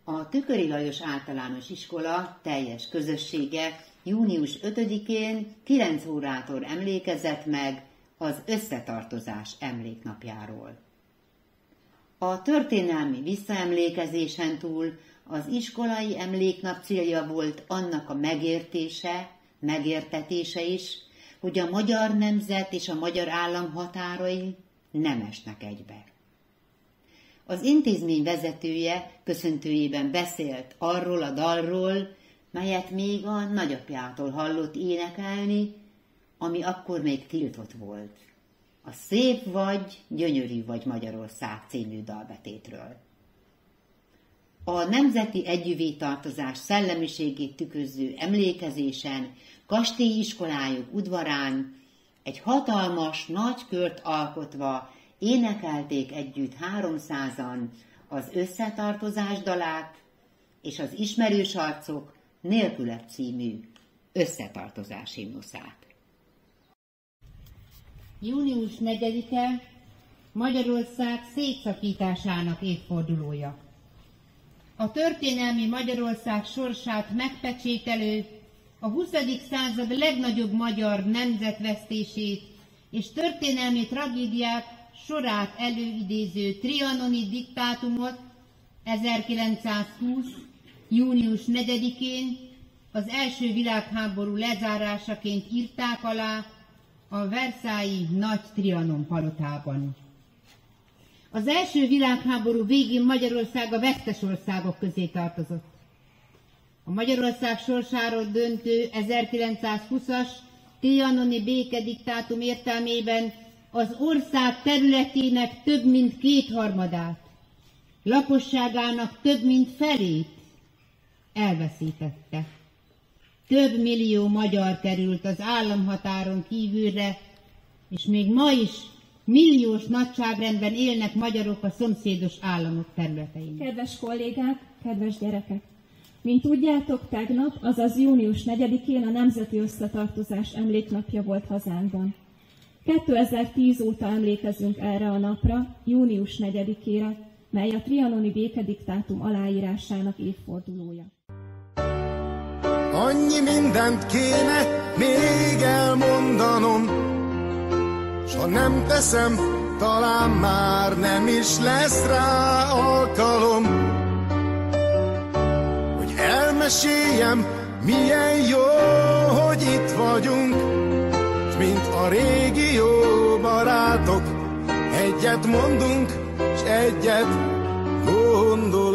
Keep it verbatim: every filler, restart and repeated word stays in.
A Tüköri Lajos Általános Iskola teljes közössége június ötödikén kilenc órától emlékezett meg az összetartozás emléknapjáról. A történelmi visszaemlékezésen túl az iskolai emléknap célja volt annak a megértése, megértetése is, hogy a magyar nemzet és a magyar állam határai nem esnek egybe. Az intézmény vezetője köszöntőjében beszélt arról a dalról, melyet még a nagyapjától hallott énekelni, ami akkor még tiltott volt. A Szép vagy, gyönyörű vagy Magyarország című dalbetétről. A nemzeti együvétartozás szellemiségét tükröző emlékezésen kastélyi iskolájuk udvarán egy hatalmas, nagy kört alkotva énekelték együtt háromszázan az összetartozás dalát és az Ismerős arcok nélküled című összetartozás himnuszát. Június negyedike Magyarország szétszakításának évfordulója. A történelmi Magyarország sorsát megpecsételő, a huszadik század legnagyobb magyar nemzetvesztését és történelmi tragédiák sorát előidéző trianoni diktátumot ezerkilencszázhúsz. június negyedikén az első világháború lezárásaként írták alá a versailles-i Nagy Trianon palotában. Az első világháború végén Magyarország a vesztes országok közé tartozott. A Magyarország sorsáról döntő ezerkilencszázhúszas trianoni békediktátum értelmében az ország területének több mint kétharmadát, lakosságának több mint felét elveszítette. Több millió magyar került az államhatáron kívülre, és még ma is milliós nagyságrendben élnek magyarok a szomszédos államok területein. Kedves kollégák, kedves gyerekek! Mint tudjátok, tegnap, azaz június negyedikén a Nemzeti Összetartozás emléknapja volt hazánkban. kétezer-tíz óta emlékezünk erre a napra, június negyedikére, mely a trianoni békediktátum aláírásának évfordulója. Annyi mindent kéne még elmondanom, s ha nem teszem, talán már nem is lesz rá alkalom, hogy elmeséljem, milyen jó, hogy itt vagyunk, s mint a régi jó barátok, egyet mondunk, s egyet gondolunk.